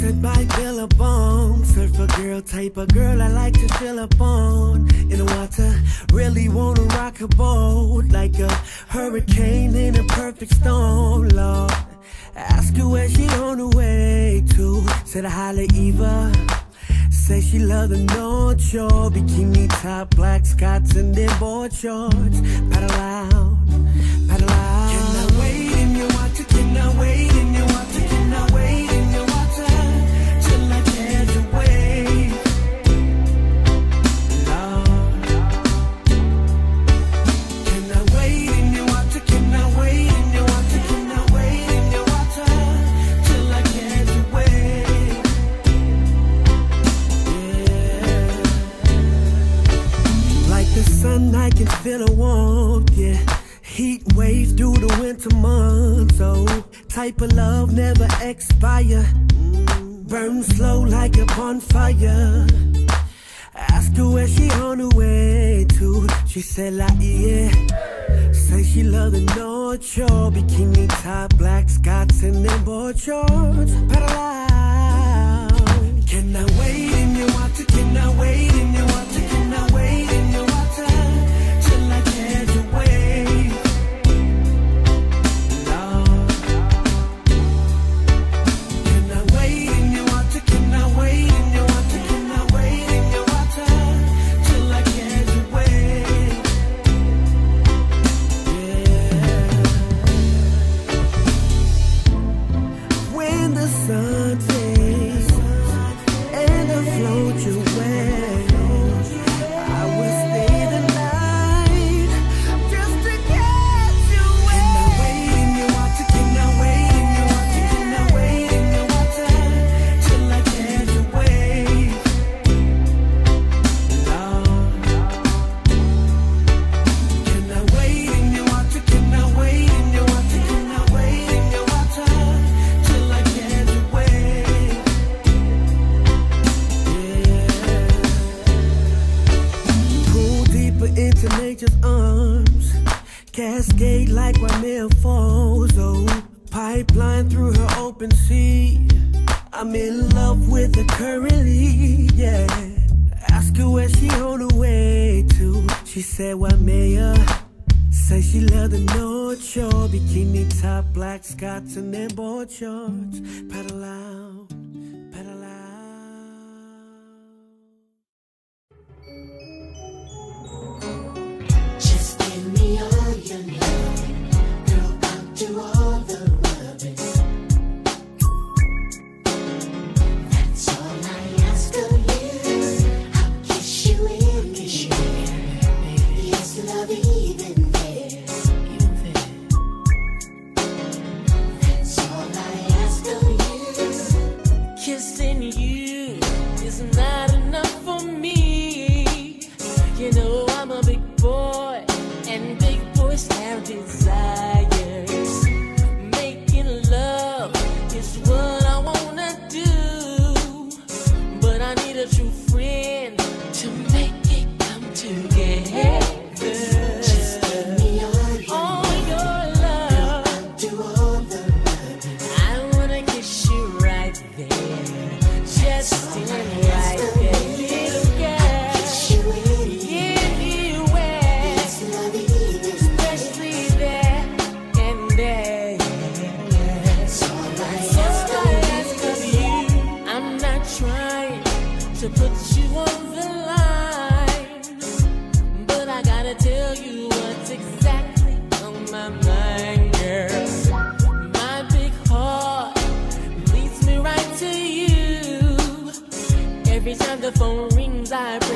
Set my billabong, surfer girl, type of girl I like to fill up on. In the water, really wanna rock a boat like a hurricane in a perfect storm, Lord. Ask her where she on the way to. Said I holla Eva. Say she love the North Shore, bikini top, black Scots and then board shorts. Paddle out, paddle out. Can I wait in your water? Can I wait in your water? Can I wait in your water till I catch a wave? Lord, can I wait in your water? Can I wait in your water? Can I wait in your water till I catch a wave? Like the sun, I can feel a warmth, yeah. Heat wave through the winter months, oh. Type of love never expire. Burn slow like a bonfire. Ask her where she on the way to. She said la yeah. Say she love the North Shore, bikini top, black Scots and then board shorts. Paddle out. Can I wait in your water? Can I wait in your water? Can I wait in your water till I catch a wave? Lord, can I wait in your water? Can I wait in your water? Can I wait in your water till I catch a wave? Yeah. When the sun sets and I float you away, I will stay the night just to catch you away. Can I wait in your water? Can I wait in your water? Can I wait in your water till I catch a wave? Lord, can I wait in your water? Can I wait in your water? Can I wait in your water till I catch a wave? Pull deeper into nature's arms, cascade like Rainier Falls, oh. Pipeline through her open sea. I'm in love with her currently, yeah. Ask her where she on the way to. She said, what mayor? Say she love the North Shore, bikini top, black Scots and then board shorts. Paddle out, paddle out. Just give me all your loving, girl, I'll do all the rubbing. That's all I ask of you. I'll kiss you in the ear. Yes, love even there. That's all I ask of you. Kissing you is not enough for me. You know I'm a big boy, and big boys have desires. Making love is what I wanna do, but I need a true friend to make it come together. Just give me all your love, I'll do all the rubbing. I wanna kiss you right there, just in right there, little girl. Kiss you in Anywhere, yes, love even especially there and there. That's all I So ask I of ask of you, I'm not trying to put you on the line, but I gotta tell you what's exactly on my mind, girl. My big heart leads me right to you. Every time the phone rings, I